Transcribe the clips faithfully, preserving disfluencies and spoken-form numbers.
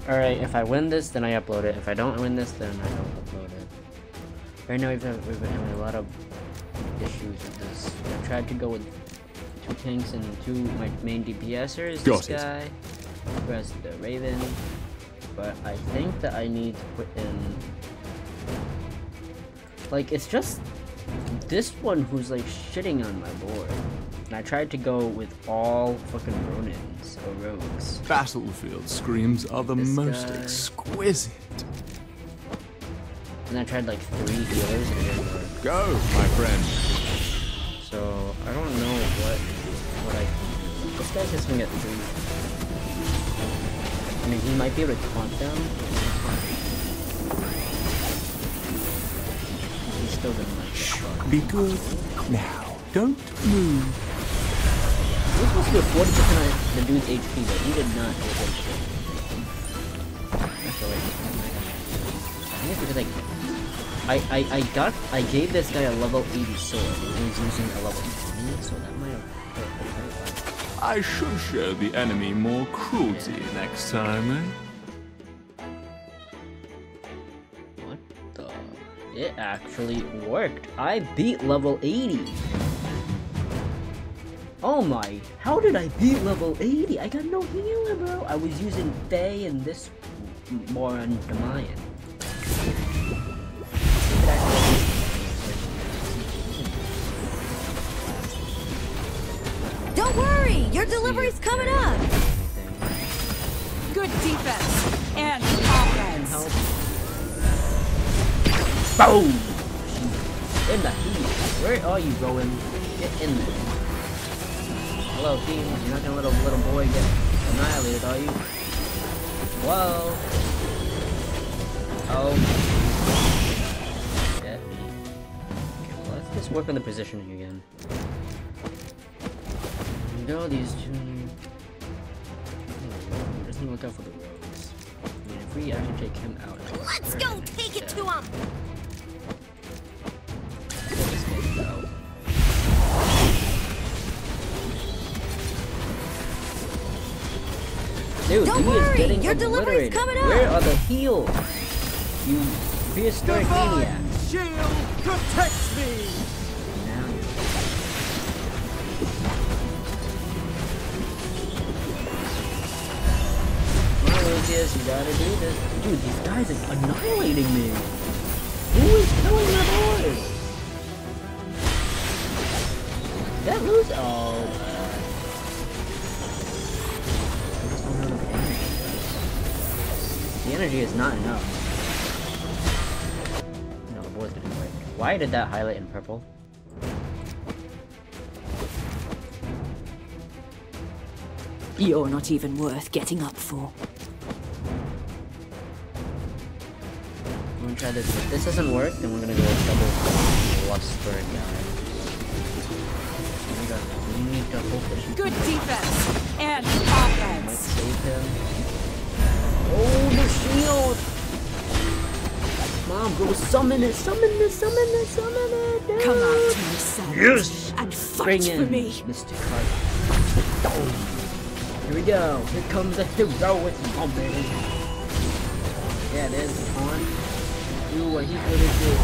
Alright, if I win this, then I upload it. If I don't win this, then I don't upload it. Right now, we've, we've been having a lot of issues with this. I tried to go with two tanks and two my main D P Sers. This guy, whereas the Raven. But I think that I need to put in, like, it's just this one who's like shitting on my board. And I tried to go with all fucking Ronins or rogues. Battlefield screams are the This most guy. exquisite. And I tried like three healers and it didn't work. Go, my friend. So I don't know what what I can do. This guy's just gonna get three. I mean, he might be able to taunt them. He's still gonna like fuck. Be good. Now, don't move. He was supposed to do forty percent of the dude's H P, but he did not do good shit. That's all right. I think it's because like I, I I got I gave this guy a level eighty sword and he was using a level twenty, so that might have hurt him. I should show the enemy more cruelty next time, eh? What the? It actually worked. I beat level eighty. Oh my, how did I beat level eighty? I got no healer, bro. I was using Faye and this more on Demayan. Don't worry, your delivery's coming up. Good defense and offense. Boom! In the heat. Where are you going? Get in there. Hello, team. You're not gonna let a little boy get annihilated, are you? Whoa. Oh. Get me. Okay, well, let's just work on the positioning again. You know, these two. We just need to look out for the rogues. I mean, if we actually take him out. Let's go take it to him. This guy's out. Dude, Don't he worry, is getting your delivery's obliterated. coming up. Where are the heals? You prehistoric maniac. Shield protects me. Now you're Come on, Lucius, you gotta do this. Dude, these guys are annihilating me. Who is killing my boys? Did that lose? Oh, uh, I just don't have enough energy. The energy is not enough. No, the boys didn't break. Why did that highlight in purple? You're not even worth getting up for. I'm gonna try this. If this doesn't work, then we're gonna go double luster guy. We got- we need to hope that she Good defense and might offense. save him. Oh, the shield! Mom, go summon it, summon it, summon it, summon it, dude! Come out to me, son. Yes! And fight Bring for in me. Mister Cart. Here we go. Here comes the heroic moment. Yeah, it is on. Do what he's gonna do.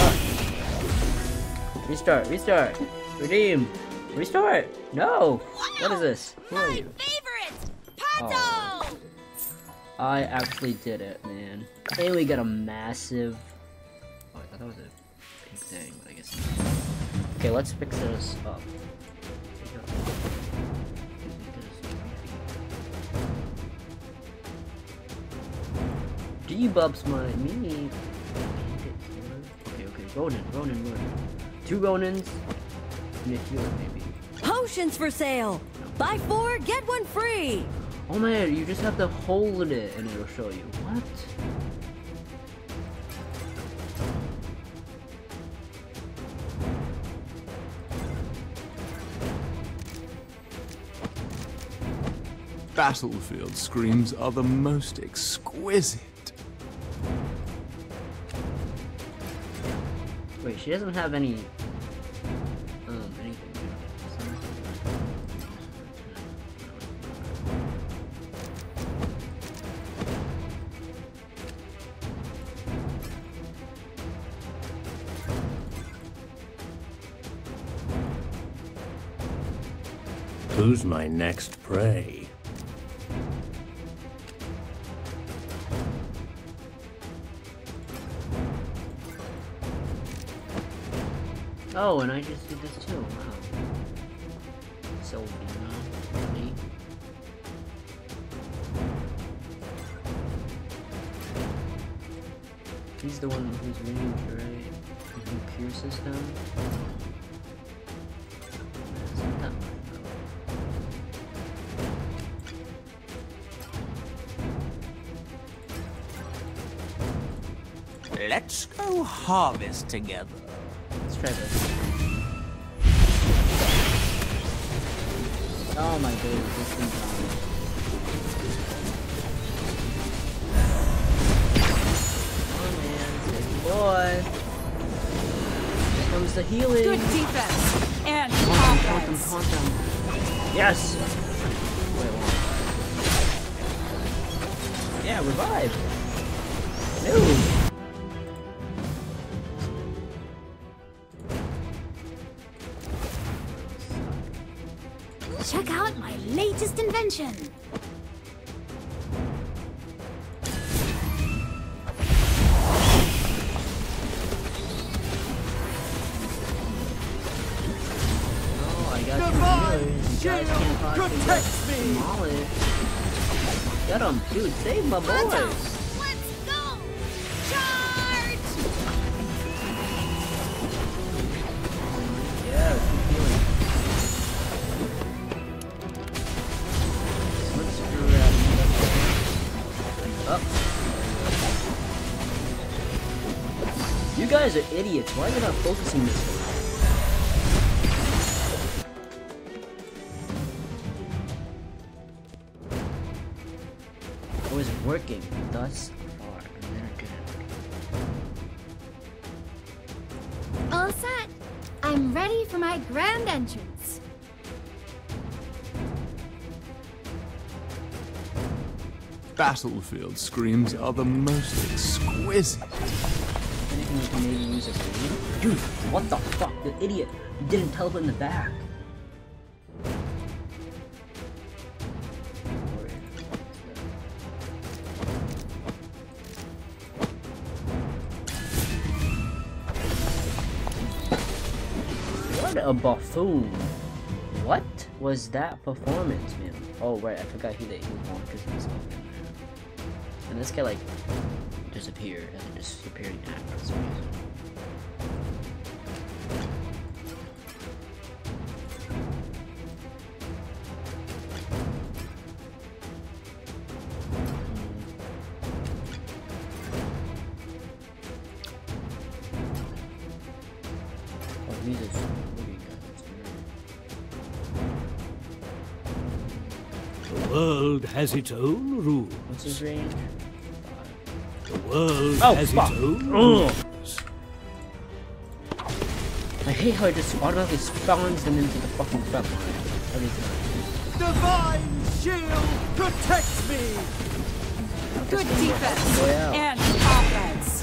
Ah. Restart, restart. Redeem. Restart. No. What is this? Who are My you? favorite, Pato. Oh. I actually did it, man. And we got a massive. Oh, I thought that was a big thing, but I guess not. Okay, let's fix this up. G-Bubs my me. Okay, okay, Ronin, Ronin, Ronin. Two Ronins and a healer, maybe. Potions for sale. Buy four, get one free. Oh man, you just have to hold it and it'll show you. What? Battlefield screams are the most exquisite. Wait, she doesn't have any. Um, anything. Who's my next prey? Oh, and I just did this too. Wow. So, really? He's the one who's range, right? Who pierces them? It's not that much, though. Let's go harvest together. Let's try this. Oh my goodness, this thing's on. Oh man, save boy. Here comes the healing. Good defense and Taunt them, taunt them, offense. taunt them. Yes! Wait, what? Yeah, revive! No! Check out my latest invention. Oh, I got Divine you. You guys shield can't possibly get protects me. demolished. Get him, dude. Save my boys. Let's go! Charge! Yeah, keep healing. Let's screw that up. You guys are idiots. Why are you not focusing this way? It was working thus far. They're good. All set. I'm ready for my grand entrance. Battlefield screams are the most exquisite. Anything you can maybe use as a lead? Dude, what the fuck? The idiot didn't teleport in the back. What a buffoon. What was that performance, man? Oh, right, I forgot he that he launches himself in there. And this guy, like, disappeared. Hasn't disappeared in that for some reason. Oh, he's a movie guy. That's weird. The world has its own rules. What's his range? The world Oh, has fuck. its own Ugh. rules. I hate how it just automatically spawns them into the fucking front line every time. Divine shield protects me. Good defense Boy out. and offense.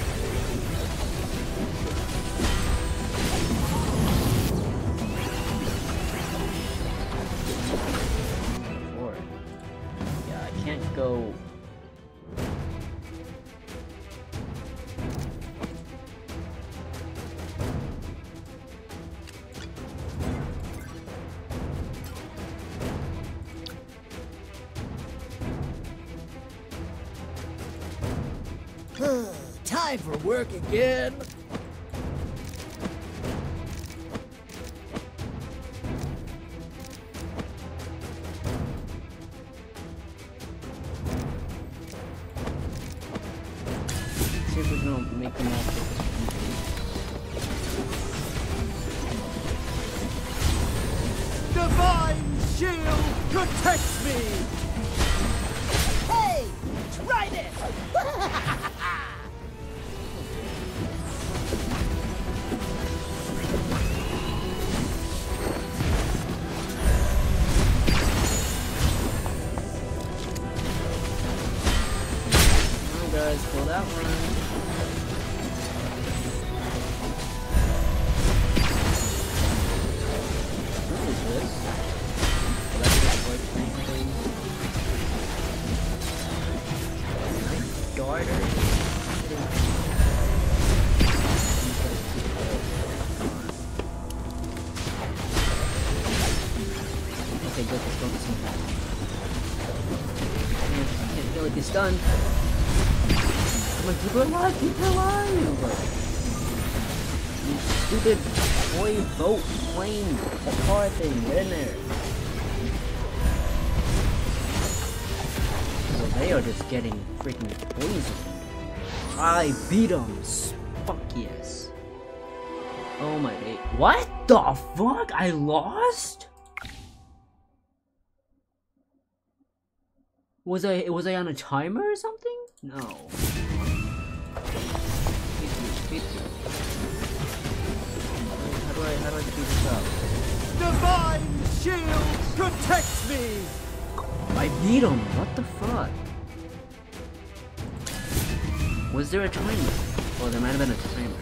Four. Yeah, I can't go. Time for work again. See if we can make them all focus. Divine shield protects me. Hey, tried it. Come on, guys, pull that one. What is this? harder. Okay, good. Let's focus on that. I can't feel like he's stunned. I'm like, keep her alive, keep her alive! You stupid boy boat plane car thing, get in there. Well, they are just getting freaking poisoned. I beat them. Fuck yes. Oh my god. What the fuck? I lost? Was I was I on a timer or something? No. How do I how do I do this up? Divine shield protects me! I beat him. What the fuck? Was there a timer? Oh, there might have been a timer.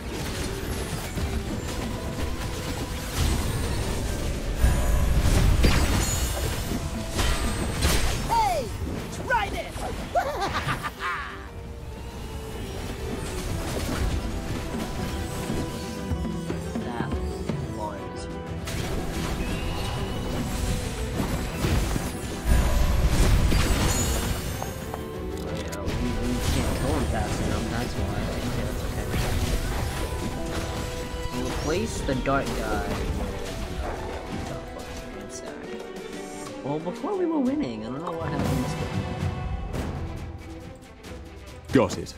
Hey! Try this! That was fast enough, that's why. Okay, that's okay. We'll replace the dark guy. Well, before we were winning, I don't know what happened. Got it.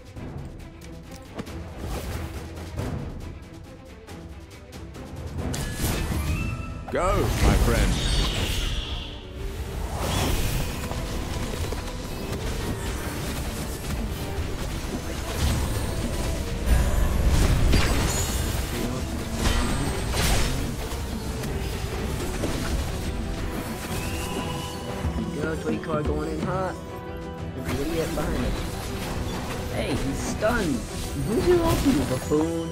Go, my friend. Twitty car going in hot. There's an idiot behind it. Hey, he's stunned. Who's you up, you buffoon?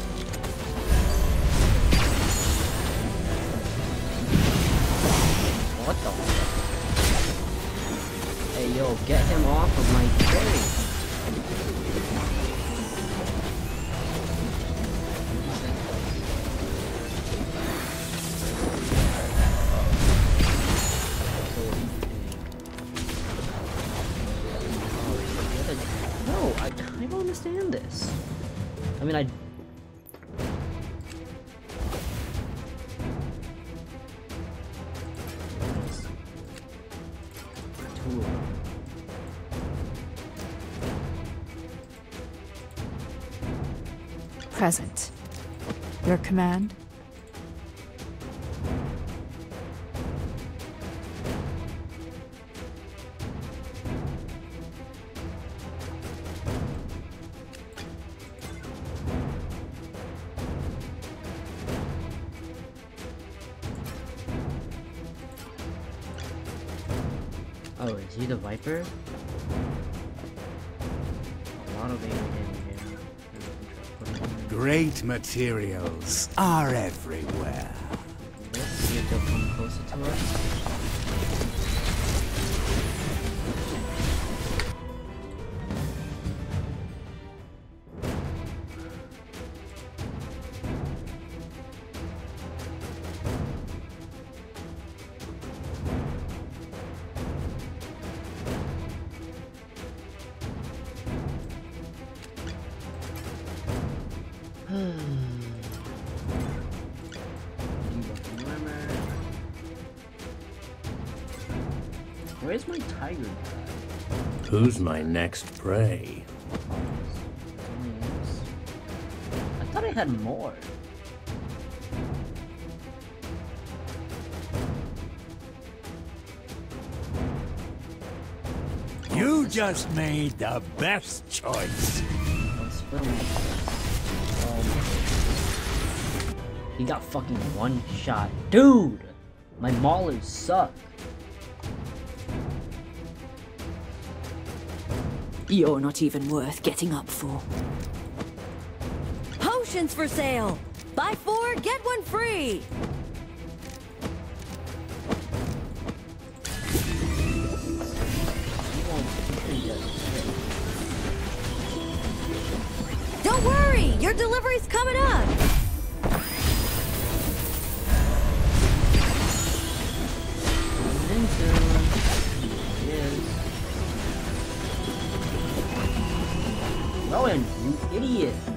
What the fuck? Hey, yo, get him off of my cherry. I don't understand this. I mean, I... Two of them. Present. Your command? Oh, is he the Viper? A lot of damage here. Great materials are everywhere. Let's see if they'll come closer to us. Where's my tiger guy? Who's my next prey? I thought I had more. You just made the best choice. He got fucking one shot. Dude! My maulers suck. You're not even worth getting up for. Potions for sale! Buy four, get one free! Your delivery's coming up! Yes. Rowan, you idiot!